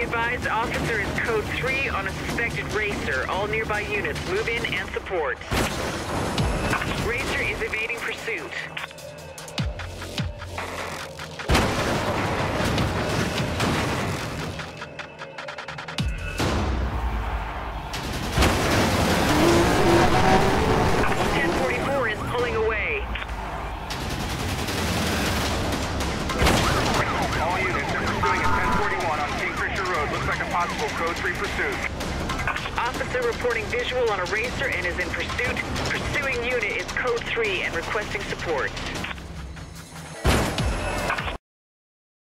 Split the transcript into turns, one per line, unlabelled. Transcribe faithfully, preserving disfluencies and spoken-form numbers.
advised, officer is code three on a suspected racer. All nearby units move in and support. Racer is evading pursuit. ten forty-four is pulling away.
All units are pursuing at ten forty-one on Kingfisher Road. Looks like a possible code three pursuit.
Officer reporting visual on a racer and is in pursuit. Pursuing unit is code three and requesting support.